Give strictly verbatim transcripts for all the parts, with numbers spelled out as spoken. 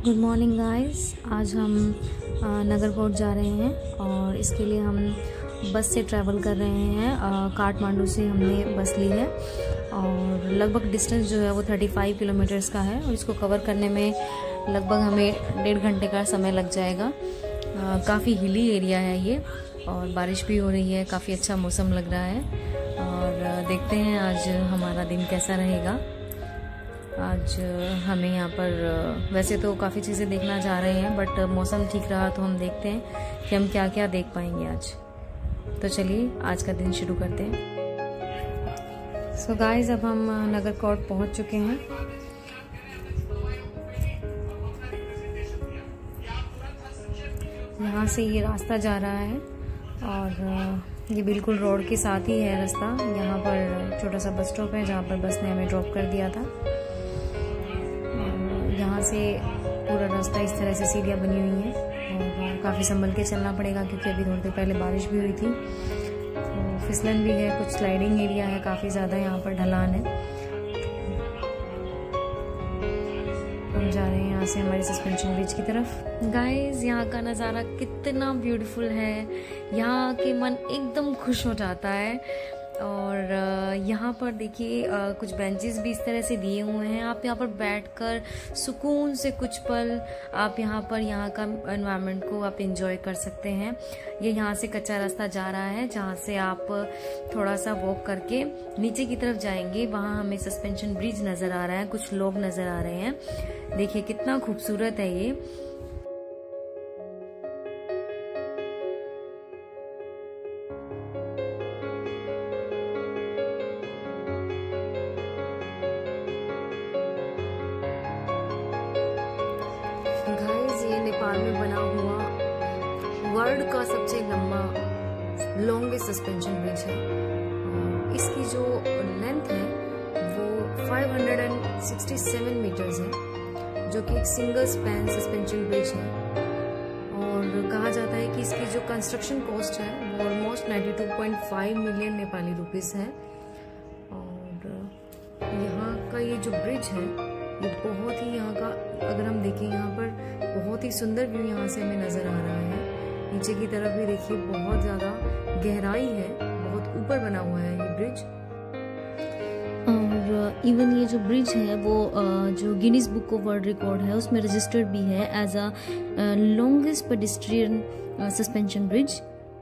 Good morning guys. आज हम नगरकोट जा रहे हैं और इसके लिए हम बस से ट्रैवल कर रहे हैं। काठमांडू से हमने बस ली है और लगभग डिस्टेंस जो है वो पैंतीस किलोमीटर्स का है और इसको कवर करने में लगभग हमें डेढ़ घंटे का समय लग जाएगा। काफ़ी हिली एरिया है ये और बारिश भी हो रही है, काफ़ी अच्छा मौसम लग रहा है और देखते हैं आज हमारा दिन कैसा रहेगा। आज हमें यहाँ पर वैसे तो काफ़ी चीज़ें देखना चाह रहे हैं बट मौसम ठीक रहा तो हम देखते हैं कि हम क्या क्या देख पाएंगे आज। तो चलिए आज का दिन शुरू करते हैं। सो so गाइस, अब हम नगरकोट पहुँच चुके हैं। यहाँ से ये रास्ता जा रहा है और ये बिल्कुल रोड के साथ ही है रास्ता। यहाँ पर छोटा सा बस स्टॉप है जहाँ पर बस ने हमें ड्रॉप कर दिया था। यहाँ से पूरा रास्ता इस तरह से सीढ़ियाँ बनी हुई हैं और काफ़ी संभल के चलना पड़ेगा क्योंकि अभी थोड़ी देर पहले बारिश भी हुई थी। तो फिसलन भी है, कुछ स्लाइडिंग एरिया है, काफ़ी ज़्यादा यहाँ पर ढलान है। हम जा रहे हैं यहाँ से हमारी सस्पेंशन ब्रिज की तरफ। गाइस, यहाँ का नज़ारा कितना ब्यूटीफुल है, यहाँ के मन एकदम खुश हो जाता है। और यहाँ पर देखिए कुछ बेंचेस भी इस तरह से दिए हुए हैं। आप यहाँ पर बैठकर सुकून से कुछ पल आप यहाँ पर यहाँ का एनवायरनमेंट को आप एंजॉय कर सकते हैं। ये यहाँ से कच्चा रास्ता जा रहा है जहाँ से आप थोड़ा सा वॉक करके नीचे की तरफ जाएंगे। वहाँ हमें सस्पेंशन ब्रिज नज़र आ रहा है, कुछ लोग नज़र आ रहे हैं। देखिए कितना खूबसूरत है ये। ये नेपाल में बना हुआ वर्ल्ड का सबसे लंबा लॉन्गेस्ट सस्पेंशन ब्रिज है। इसकी जो लेंथ है वो पाँच सौ सरसठ मीटर्स है, जो कि एक सिंगल स्पैन सस्पेंशन ब्रिज है। और कहा जाता है कि इसकी जो कंस्ट्रक्शन कॉस्ट है वो ऑलमोस्ट बानवे पॉइंट पाँच मिलियन नेपाली रुपीस है। और यहाँ का ये जो ब्रिज है ये बहुत ही, यहाँ का अगर हम देखें यहाँ पर बहुत ही सुंदर व्यू यहाँ से हमें नज़र आ रहा है। नीचे की तरफ भी देखिए बहुत ज़्यादा गहराई है, बहुत ऊपर बना हुआ है ये ब्रिज। और इवन ये जो ब्रिज है वो जो Guinness book of world record है उसमें रजिस्टर्ड भी है as a longest pedestrian suspension bridge.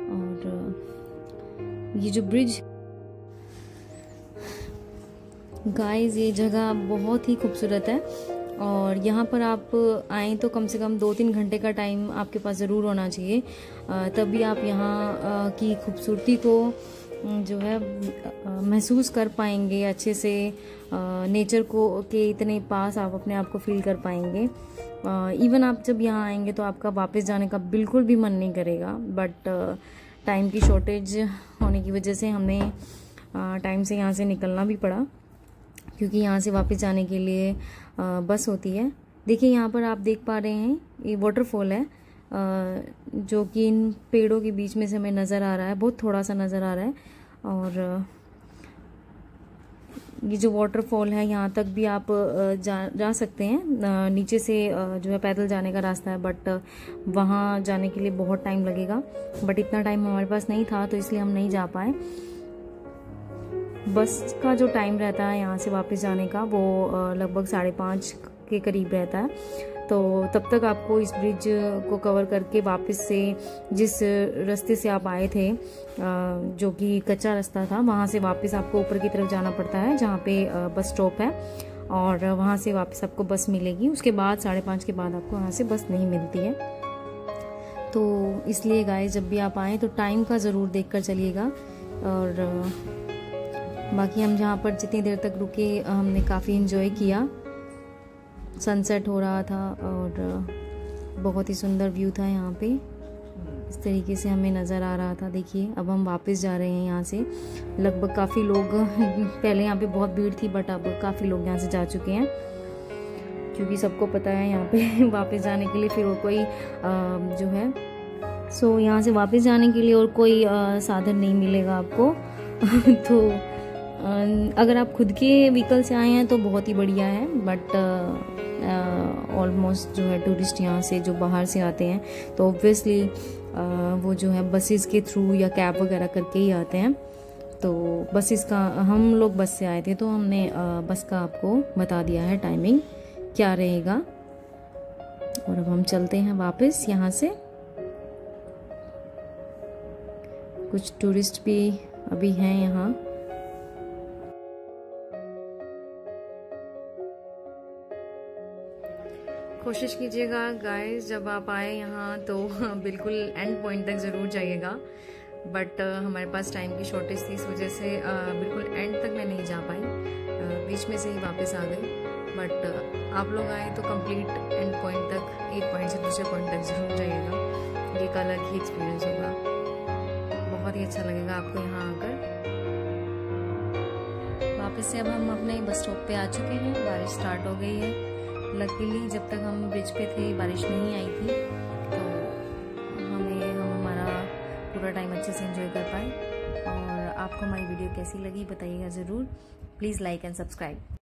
और ये जो ब्रिज गाइस, ये जगह बहुत ही खूबसूरत है और यहाँ पर आप आएँ तो कम से कम दो तीन घंटे का टाइम आपके पास ज़रूर होना चाहिए, तभी आप यहाँ की खूबसूरती को जो है महसूस कर पाएंगे अच्छे से। नेचर को के इतने पास आप अपने आप को फील कर पाएंगे। इवन आप जब यहाँ आएंगे तो आपका वापस जाने का बिल्कुल भी मन नहीं करेगा, बट टाइम की शॉर्टेज होने की वजह से हमें टाइम से यहाँ से निकलना भी पड़ा क्योंकि यहाँ से वापस जाने के लिए आ, बस होती है। देखिए यहाँ पर आप देख पा रहे हैं ये वाटरफॉल है आ, जो कि इन पेड़ों के बीच में से हमें नज़र आ रहा है, बहुत थोड़ा सा नज़र आ रहा है। और ये जो वाटरफॉल है यहाँ तक भी आप जा जा सकते हैं। नीचे से जो है पैदल जाने का रास्ता है बट वहाँ जाने के लिए बहुत टाइम लगेगा, बट इतना टाइम हमारे पास नहीं था तो इसलिए हम नहीं जा पाए। बस का जो टाइम रहता है यहाँ से वापस जाने का वो लगभग साढ़े पाँच के करीब रहता है। तो तब तक आपको इस ब्रिज को कवर करके वापस से जिस रास्ते से आप आए थे जो कि कच्चा रास्ता था वहाँ से वापस आपको ऊपर की तरफ जाना पड़ता है जहाँ पे बस स्टॉप है और वहाँ से वापस आपको बस मिलेगी। उसके बाद साढ़े पाँच के बाद आपको वहाँ से बस नहीं मिलती है। तो इसलिए गाइस, जब भी आप आएँ तो टाइम का ज़रूर देख कर चलिएगा। और बाकी हम जहाँ पर जितनी देर तक रुके हमने काफ़ी इन्जॉय किया। सनसेट हो रहा था और बहुत ही सुंदर व्यू था यहाँ पे, इस तरीके से हमें नज़र आ रहा था। देखिए अब हम वापस जा रहे हैं यहाँ से। लगभग काफ़ी लोग पहले यहाँ पे बहुत भीड़ थी बट अब काफ़ी लोग यहाँ से जा चुके हैं क्योंकि सबको पता है यहाँ पे वापस जाने के लिए फिर और कोई आ, जो है सो यहाँ से वापस जाने के लिए और कोई आ, साधन नहीं मिलेगा आपको तो अगर आप खुद के व्हीकल से आए हैं तो बहुत ही बढ़िया है, बट ऑलमोस्ट जो है टूरिस्ट यहाँ से जो बाहर से आते हैं तो ऑब्वियसली वो जो है बसेस के थ्रू या कैब वगैरह करके ही आते हैं। तो बसेस का, हम लोग बस से आए थे तो हमने बस का आपको बता दिया है टाइमिंग क्या रहेगा। और अब हम चलते हैं वापस यहाँ से। कुछ टूरिस्ट भी अभी हैं यहाँ। कोशिश कीजिएगा गाइस जब आप आए यहाँ तो बिल्कुल एंड पॉइंट तक ज़रूर जाइएगा, बट uh, हमारे पास टाइम की शॉर्टेज थी, इस वजह से uh, बिल्कुल एंड तक मैं नहीं जा पाई, uh, बीच में से ही वापस आ गई। बट uh, आप लोग आए तो कंप्लीट एंड पॉइंट तक, एक पॉइंट से दूसरे पॉइंट तक ज़रूर जाइएगा। ये एक अलग ही एक्सपीरियंस होगा, बहुत ही अच्छा लगेगा आपको यहाँ आकर। वापस से अब हम अपने बस स्टॉप पे आ चुके हैं। बारिश स्टार्ट हो गई है। लकीली जब तक हम ब्रिज पे थे बारिश नहीं आई थी, तो हमें हम हमारा पूरा टाइम अच्छे से एंजॉय कर पाए। और आपको हमारी वीडियो कैसी लगी बताइएगा ज़रूर। Please like and subscribe.